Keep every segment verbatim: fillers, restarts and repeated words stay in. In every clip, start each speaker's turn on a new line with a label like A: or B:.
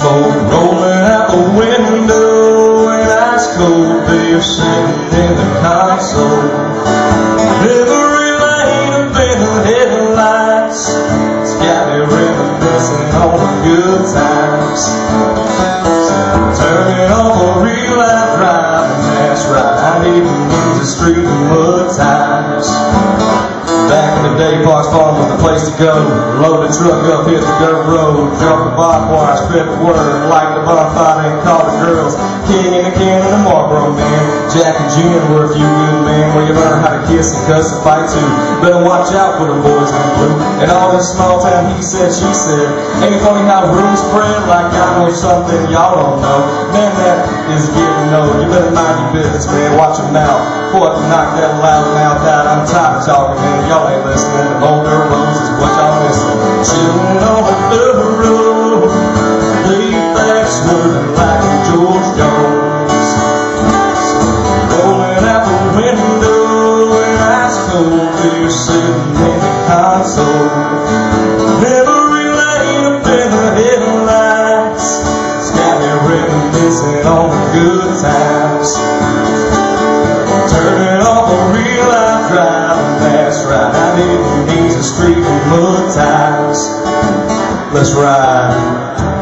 A: Smoke rolling out the window and ice cold beer sitting in the console. Memory lane up in the headlights, it's got me reminiscing on the good times. Turning off a real life driving, that's right, I need to use the street and mud times. Back in the day, Parks Farm was the place to go. Load the truck up, hit the dirt road, jump the barbed wire, spread the word, light the bonfire and call the girls. King and the can and the Marlboro man, Jack and Gin were a few good men, where you learn how to kiss and cuss and fight too. Better watch out for the boys in blue. And all this small town he said, she said. Ain't it funny how rumors spread like I know something y'all don't know? Man, that is getting old. You better mind your business, man. Watch your mouth. Boy, if you knock that loud mouth out, I'm tired of talking, man. Y'all ain't listening. The old dirt roads is what y'all missing. Chillin' on the dirt road, laid back, swerving like a George Jones. Rolling out the window and ice cold beer sitting in the console. Memory lane up in the headlights, it's got me reminiscing on the good times. Turning off a real life driving, that's right, I need to ease the street and mud times. Let's ride.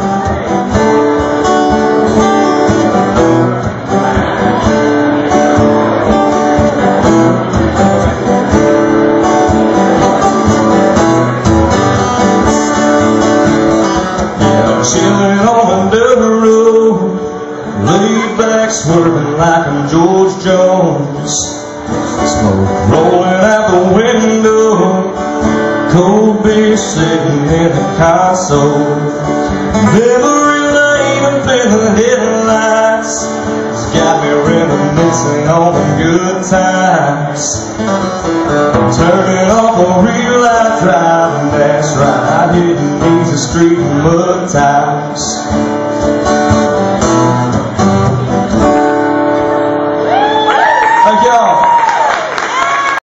A: Chillin' on the dirt road, laid back, swerving like I'm George Jones. Smoke rolling out the window, cold beer sitting in the console. Memory lane up in the headlights, it's got me reminiscing on the good times. Turning off a real life driving, that's right, I didn't need the street and mud.